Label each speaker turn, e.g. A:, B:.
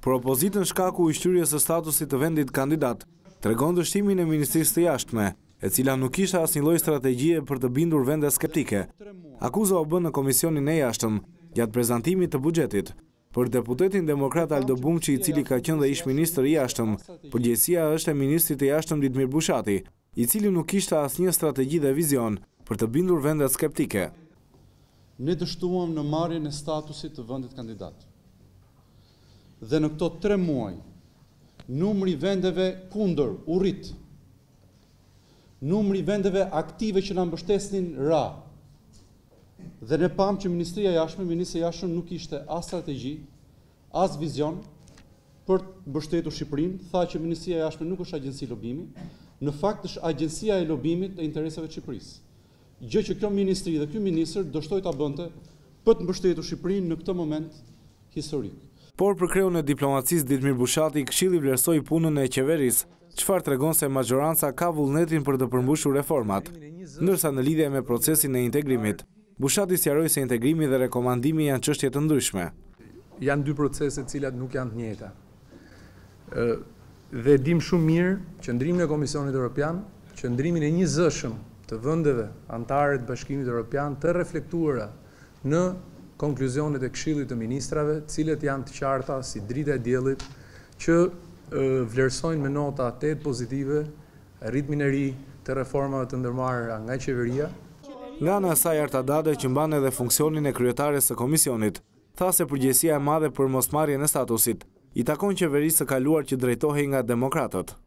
A: Për opozitën shkaku i shtyries së statusit të vendit kandidat tregon dështimin e Ministrisë të Jashtme, e cila nuk kishte asnjë lloj strategjie për të bindur vende skeptike. Akuza u bë në Komisionin e Jashtëm gjatë prezantimit të buxhetit. Për deputetin demokrat Aldo Bumçi, i cili ka qenë dhe ish ministër i jashtëm, përgjegjësia është e ministrit të jashtëm Ditmir Bushati, i cili nuk kishte asnjë strategji dhe vizion për të bindur vendet skeptike.
B: Ne dështuam në marrjen e statusit të vendit kandidat. Dhe në këto 3 muaj, numri vendeve kundër u rrit. Numri vendeve aktive që na mbështesnin ra. Dhe ne pam që Ministria e Jashtme, Ministri i Jashtëm nuk ishte as strategji, as vizion për të mbështetur Shqipërinë. Tha që Ministria e Jashtme nuk është agjenci lobimi, në fakt është agjencia e lobimit të interesave të Shqipërisë. Gjë që kjo ministri dhe ky ministër dështoi ta bënte për të mbështetur Shqipërinë në këtë moment historik.
A: Por për kreun e diplomacisë Ditmir Bushati, Këshilli vlerësoi punën e qeverisë, çfarë tregon se majoranca ka vullnetin për të përmbushur reformat, ndërsa në lidhje me procesin e integrimit, Bushati sqaroi se integrimi dhe rekomandimi janë çështje të ndryshme.
C: Janë 2 procese të cilat nuk janë të njëjta. Dhe dim shumë mirë qëndrimin e Komisionit Evropian, qëndrimin e 1 zëshëm të vendeve anëtare të Bashkimit Evropian të reflektuara në konkluzionet e Këshillit të Ministrave, të cilët janë të qarta si drita e diellit, që vlerësojnë me nota 8 pozitive ritmin e ri të reformave të ndërmarra nga qeveria.
A: Nga ana e saj, Arta Dade, që mban edhe funksionin e kryetares së komisionit, tha se përgjegjësia e madhe për mosmarrjen e statusit i takon qeverisë së kaluar që drejtohej nga demokratët.